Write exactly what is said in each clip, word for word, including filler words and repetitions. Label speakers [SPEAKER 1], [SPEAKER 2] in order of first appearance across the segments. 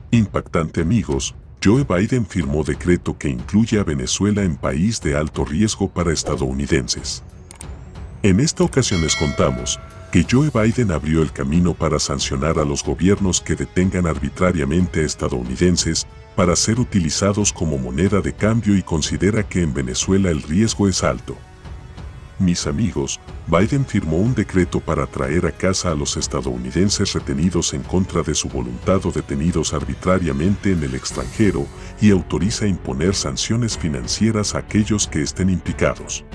[SPEAKER 1] Impactante amigos, Joe Biden firmó decreto que incluye a Venezuela en país de alto riesgo para estadounidenses. En esta ocasión les contamos que Joe Biden abrió el camino para sancionar a los gobiernos que detengan arbitrariamente a estadounidenses para ser utilizados como moneda de cambio y considera que en Venezuela el riesgo es alto. Mis amigos, Biden firmó un decreto para traer a casa a los estadounidenses retenidos en contra de su voluntad o detenidos arbitrariamente en el extranjero y autoriza imponer sanciones financieras a aquellos que estén implicados.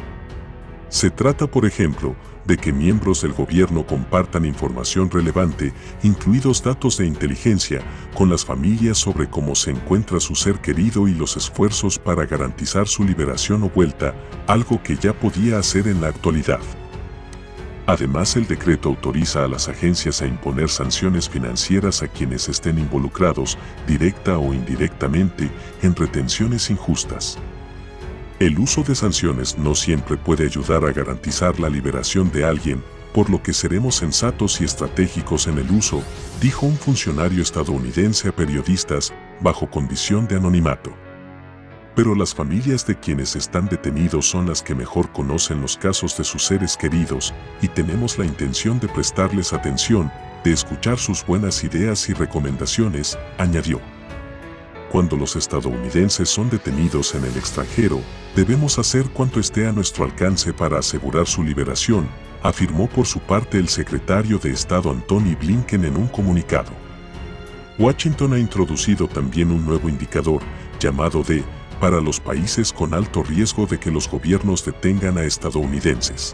[SPEAKER 1] Se trata, por ejemplo, de que miembros del gobierno compartan información relevante, incluidos datos de inteligencia, con las familias sobre cómo se encuentra su ser querido y los esfuerzos para garantizar su liberación o vuelta, algo que ya podía hacer en la actualidad. Además, el decreto autoriza a las agencias a imponer sanciones financieras a quienes estén involucrados, directa o indirectamente, en retenciones injustas. El uso de sanciones no siempre puede ayudar a garantizar la liberación de alguien, por lo que seremos sensatos y estratégicos en el uso, dijo un funcionario estadounidense a periodistas, bajo condición de anonimato. Pero las familias de quienes están detenidos son las que mejor conocen los casos de sus seres queridos, y tenemos la intención de prestarles atención, de escuchar sus buenas ideas y recomendaciones, añadió. Cuando los estadounidenses son detenidos en el extranjero, debemos hacer cuanto esté a nuestro alcance para asegurar su liberación, afirmó por su parte el secretario de Estado Antony Blinken en un comunicado. Washington ha introducido también un nuevo indicador, llamado D, para los países con alto riesgo de que los gobiernos detengan a estadounidenses.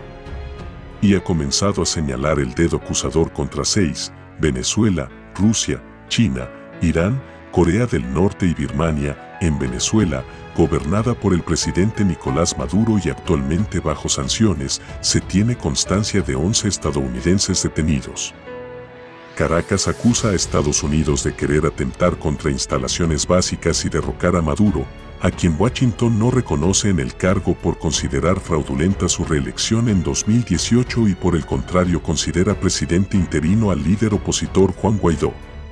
[SPEAKER 1] Y ha comenzado a señalar el dedo acusador contra seis, Venezuela, Rusia, China, Irán, Corea del Norte y Birmania, en Venezuela, gobernada por el presidente Nicolás Maduro y actualmente bajo sanciones, se tiene constancia de once estadounidenses detenidos. Caracas acusa a Estados Unidos de querer atentar contra instalaciones básicas y derrocar a Maduro, a quien Washington no reconoce en el cargo por considerar fraudulenta su reelección en dos mil dieciocho y por el contrario considera presidente interino al líder opositor Juan Guaidó.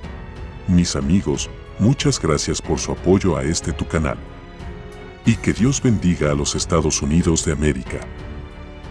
[SPEAKER 1] Mis amigos, muchas gracias por su apoyo a este tu canal. Y que Dios bendiga a los Estados Unidos de América.